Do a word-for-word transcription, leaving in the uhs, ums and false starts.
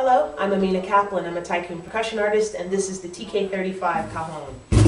Hello, I'm Ameenah Kaplan. I'm a Tycoon percussion artist, and this is the T K thirty-five Cajon.